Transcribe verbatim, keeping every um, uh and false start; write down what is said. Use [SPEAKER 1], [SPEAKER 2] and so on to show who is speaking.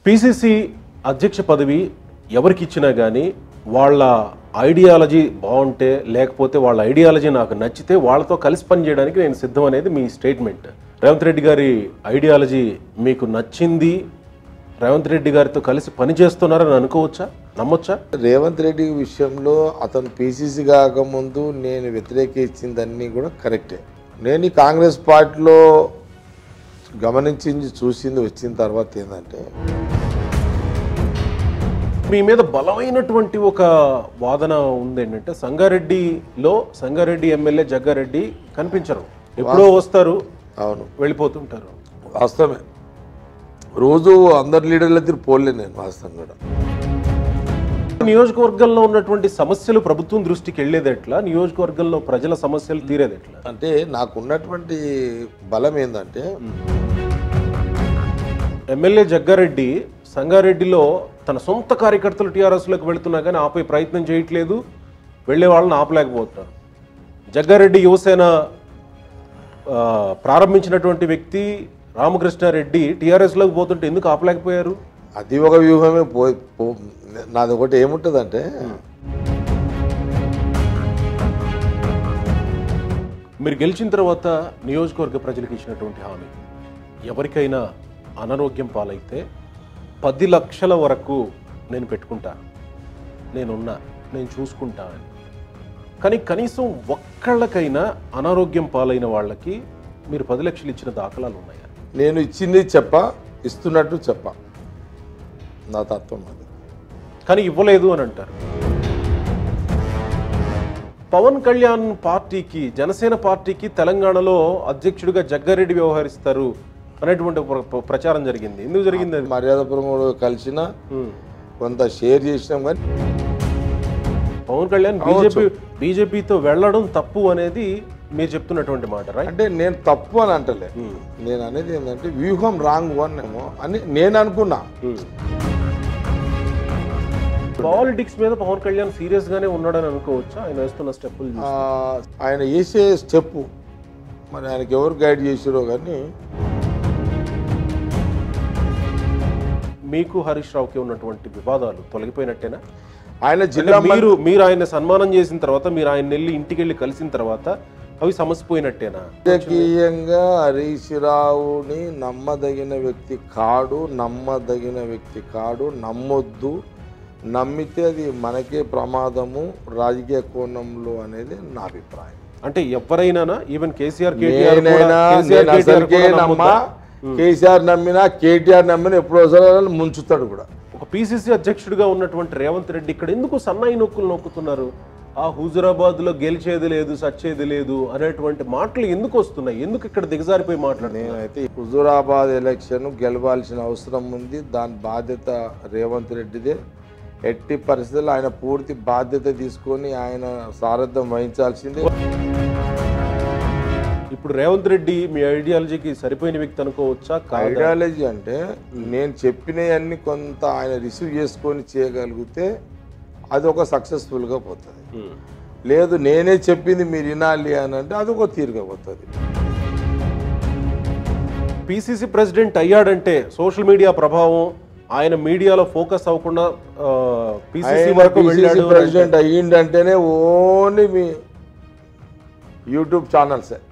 [SPEAKER 1] PCC అధ్యక్ష పదవి ఎవరికి ఇచ్చినా కానీ వాళ్ళ ఐడియాలజీ బాగుంటే లేకపోతే వాళ్ళ ఐడియాలజీ నాకు నచ్చితే వాళ్ళతో కలిసి పనిచేయడానికి నేను సిద్ధం అనేది మీ స్టేట్మెంట్. రేవంత్ రెడ్డి గారి ఐడియాలజీ మీకు నచ్చింది, రేవంత్ రెడ్డి గారితో కలిసి పనిచేస్తున్నారని అనుకోవచ్చా, నమ్మొచ్చా?
[SPEAKER 2] రేవంత్ రెడ్డి విషయంలో అతను పీసీసీ కాకముందు నేను వ్యతిరేకించిందన్నీ కూడా కరెక్టే. నేను ఈ కాంగ్రెస్ పార్టీలో గమనించింది చూసింది వచ్చిన తర్వాత ఏంటంటే
[SPEAKER 1] మీ మీద బలమైనటువంటి ఒక వాదన ఉంది ఏంటంటే సంగారెడ్డిలో సంగారెడ్డి ఎమ్మెల్యే జగ్గారెడ్డి కనిపించరు, ఎప్పుడో వస్తారు,
[SPEAKER 2] అవును
[SPEAKER 1] వెళ్ళిపోతుంటారు.
[SPEAKER 2] వాస్తవమే, రోజు అందరి లీడర్ల దగ్గర పోలే నేను వాస్తవం కూడా.
[SPEAKER 1] నియోజకవర్గంలో ఉన్నటువంటి సమస్యలు ప్రభుత్వం దృష్టికి వెళ్ళేది ఎట్లా, నియోజకవర్గంలో ప్రజల సమస్యలు తీరేది ఎట్లా?
[SPEAKER 2] అంటే నాకున్నటువంటి బలం ఏంటంటే
[SPEAKER 1] ఎమ్మెల్యే జగ్గారెడ్డి సంగారెడ్డిలో తన సొంత కార్యకర్తలు టీఆర్ఎస్లోకి వెళుతున్నా కానీ ఆపే ప్రయత్నం చేయట్లేదు, వెళ్ళే వాళ్ళని ఆపలేకపోతున్నారు. జగ్గారెడ్డి యువసేన ప్రారంభించినటువంటి వ్యక్తి రామకృష్ణారెడ్డి టీఆర్ఎస్లోకి పోతుంటే ఎందుకు ఆపలేకపోయారు?
[SPEAKER 2] అది ఒక వ్యూహమే. పో నాది ఒకటి ఏముంటుందంటే
[SPEAKER 1] మీరు గెలిచిన తర్వాత నియోజకవర్గ ప్రజలకు ఇచ్చినటువంటి హామీ, ఎవరికైనా అనారోగ్యం పాలైతే పది లక్షల వరకు నేను పెట్టుకుంటా, నేనున్నా, నేను చూసుకుంటా అని. కానీ కనీసం ఒక్కళ్ళకైనా అనారోగ్యం పాలైన వాళ్ళకి మీరు పది లక్షలు ఇచ్చిన దాఖలాలు ఉన్నాయా?
[SPEAKER 2] నేను ఇచ్చింది చెప్ప, ఇస్తున్నట్టు చెప్ప, నా తత్వం అది.
[SPEAKER 1] కానీ ఇవ్వలేదు అని అంటారు. పవన్ కళ్యాణ్ పార్టీకి, జనసేన పార్టీకి తెలంగాణలో అధ్యక్షుడిగా జగ్గారెడ్డి వ్యవహరిస్తారు అనేటువంటి ప్రచారం జరిగింది. ఎందుకు జరిగింది?
[SPEAKER 2] మర్యాదపురం కలిసిన కొంత షేర్ చేసినాం. కానీ
[SPEAKER 1] పవన్ కళ్యాణ్ బీజేపీ బీజేపీతో వెళ్ళడం తప్పు అనేది మీరు చెప్తున్నటువంటి మాట, రైట్?
[SPEAKER 2] అంటే నేను తప్పు అని అంటలే, నేను అనేది ఏంటంటే వ్యూహం రాంగ్ వన్ ఏమో అని నేను అనుకున్నా.
[SPEAKER 1] పాలిటిక్స్ మీద పవన్ కళ్యాణ్ సీరియస్ గానే ఉన్నాడని అనుకోవచ్చా? ఆయన వేస్తున్న స్టెప్పులు,
[SPEAKER 2] ఆయన వేసే స్టెప్ మరి ఆయనకి ఎవరు గైడ్ చేసారో కానీ.
[SPEAKER 1] మీకు హరీష్ రావుకి ఉన్నటువంటి వివాదాలు తొలగిపోయినట్టేనా?
[SPEAKER 2] ఆయన జిల్లా
[SPEAKER 1] మీరు మీరు ఆయన సన్మానం చేసిన తర్వాత, మీరు ఆయన వెళ్ళి ఇంటికి వెళ్ళి కలిసిన తర్వాత అవి సమసిపోయినట్టేనా?
[SPEAKER 2] రాజకీయంగా హరీష్ రావుని నమ్మదగిన వ్యక్తి కాడు, నమ్మదగిన వ్యక్తి కాడు, నమ్మొద్దు. నమ్మితే అది మనకే ప్రమాదము రాజకీయ కోణంలో అనేది నా అభిప్రాయం.
[SPEAKER 1] అంటే ఎవరైనా, ఈవెన్ కేసీఆర్
[SPEAKER 2] కేసీఆర్ నమ్మినా కేటీఆర్ నమ్మినా ఎప్పుడో ముంచుతాడు కూడా.
[SPEAKER 1] ఒక పీసీసీ అధ్యక్షుడిగా ఉన్నటువంటి రేవంత్ రెడ్డి ఇక్కడ ఎందుకు సన్నాయి నొక్కులు నొక్కుతున్నారు? ఆ హుజురాబాద్ లో గెలిచేది లేదు, సచ్చేది లేదు అనేటువంటి మాటలు ఎందుకు వస్తున్నాయి? ఎందుకు ఇక్కడ దిగజారిపోయి మాట్లాడు?
[SPEAKER 2] నేనైతే హుజురాబాద్ ఎలక్షన్ గెలవాల్సిన అవసరం ఉంది, దాని బాధ్యత రేవంత్ రెడ్డిదే. ఎట్టి పరిస్థితుల్లో ఆయన పూర్తి బాధ్యత తీసుకొని ఆయన సారథ్యం వహించాల్సిందే.
[SPEAKER 1] ఇప్పుడు రేవంత్ రెడ్డి మీ ఐడియాలజీకి సరిపోయిన వ్యక్తి అనుకోవచ్చా?
[SPEAKER 2] ఐడియాలజీ అంటే నేను చెప్పినవన్నీ కొంత ఆయన రిసీవ్ చేసుకొని చేయగలిగితే అది ఒక సక్సెస్ఫుల్గా పోతుంది. లేదు నేనే చెప్పింది మీరు వినాలి అని అంటే అది ఒక తీరుగా పోతుంది.
[SPEAKER 1] పీసీసీ ప్రెసిడెంట్ అయ్యాడంటే సోషల్ మీడియా ప్రభావం, ఆయన మీడియాలో ఫోకస్ అవ్వకుండా పీసీసీ వరకు వెళ్ళాడు.
[SPEAKER 2] ప్రెసిడెంట్ అయ్యిండంటేనే ఓన్లీ మీ యూట్యూబ్ ఛానల్సే.